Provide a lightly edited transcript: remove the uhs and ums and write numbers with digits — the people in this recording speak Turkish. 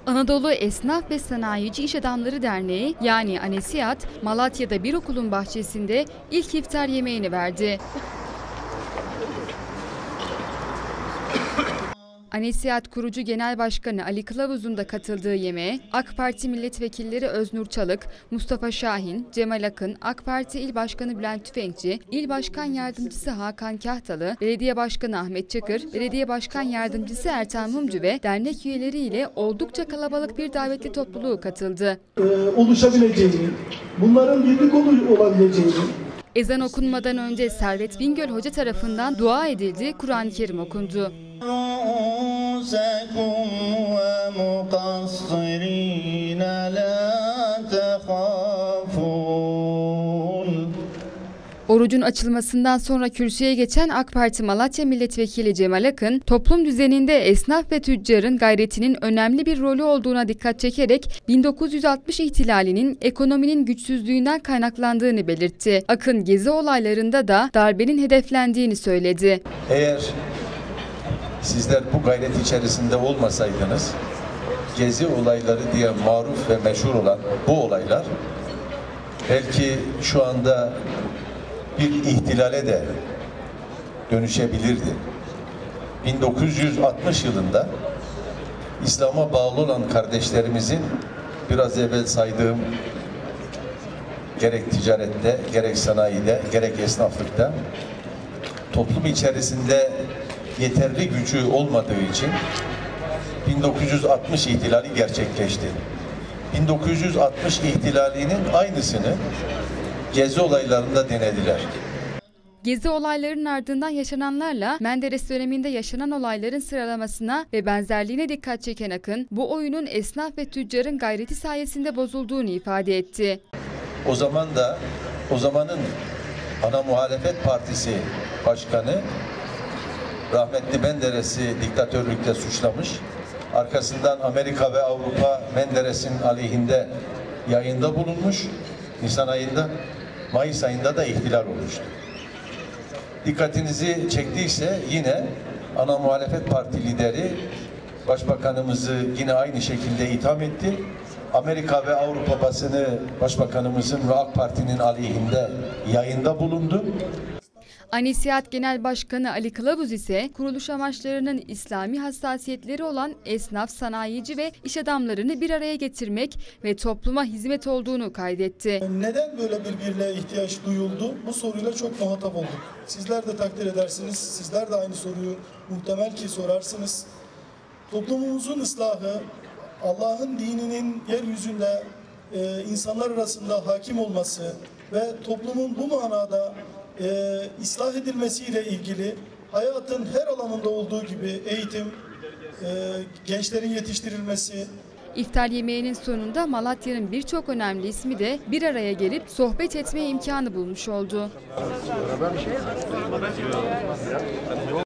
Anadolu Esnaf ve Sanayici İş Adamları Derneği yani ANESİAD, Malatya'da bir okulun bahçesinde ilk iftar yemeğini verdi. ANESİAD Kurucu Genel Başkanı Ali Kılavuz'un da katıldığı yemeğe AK Parti milletvekilleri Öznur Çalık, Mustafa Şahin, Cemal Akın, AK Parti İl Başkanı Bülent Tüfekçi, İl Başkan Yardımcısı Hakan Kahtalı, Belediye Başkanı Ahmet Çakır, Belediye Başkan Yardımcısı Ertan Mumcu ve dernek üyeleriyle oldukça kalabalık bir davetli topluluğu katıldı. Oluşabileceğini, bunların birlik olabileceğini. Ezan okunmadan önce Servet Bingöl Hoca tarafından dua edildi, Kur'an-ı Kerim okundu. Orucun açılmasından sonra kürsüye geçen AK Parti Malatya Milletvekili Cemal Akın, toplum düzeninde esnaf ve tüccarın gayretinin önemli bir rolü olduğuna dikkat çekerek 1960 ihtilalinin ekonominin güçsüzlüğünden kaynaklandığını belirtti. Akın, gezi olaylarında da darbenin hedeflendiğini söyledi. Eğer sizler bu gayret içerisinde olmasaydınız, gezi olayları diye maruf ve meşhur olan bu olaylar belki şu anda bir ihtilale de dönüşebilirdi. 1960 yılında İslam'a bağlı olan kardeşlerimizin biraz evvel saydığım gerek ticarette, gerek sanayide, gerek esnaflıkta toplum içerisinde yeterli gücü olmadığı için 1960 ihtilali gerçekleşti. 1960 ihtilalinin aynısını gezi olaylarında denediler. Gezi olaylarının ardından yaşananlarla Menderes döneminde yaşanan olayların sıralamasına ve benzerliğine dikkat çeken Akın, bu oyunun esnaf ve tüccarın gayreti sayesinde bozulduğunu ifade etti. O zamanın ana muhalefet partisi başkanı rahmetli Menderes'i diktatörlükte suçlamış. Arkasından Amerika ve Avrupa Menderes'in aleyhinde yayında bulunmuş. Nisan ayında, Mayıs ayında da ihtilal olmuştu. Dikkatinizi çektiyse yine ana muhalefet parti lideri başbakanımızı yine aynı şekilde itham etti. Amerika ve Avrupa basını başbakanımızın ve AK Parti'nin aleyhinde yayında bulundu. ANESİAD Genel Başkanı Ali Kılavuz ise kuruluş amaçlarının İslami hassasiyetleri olan esnaf, sanayici ve iş adamlarını bir araya getirmek ve topluma hizmet olduğunu kaydetti. Neden böyle bir birliğe ihtiyaç duyuldu? Bu soruyla çok muhatap olduk. Sizler de takdir edersiniz. Sizler de aynı soruyu muhtemel ki sorarsınız. Toplumumuzun ıslahı, Allah'ın dininin yeryüzünde insanlar arasında hakim olması ve toplumun bu manada ıslah edilmesiyle ilgili hayatın her alanında olduğu gibi eğitim, gençlerin yetiştirilmesi. İftar yemeğinin sonunda Malatya'nın birçok önemli ismi de bir araya gelip sohbet etme imkanı bulmuş oldu.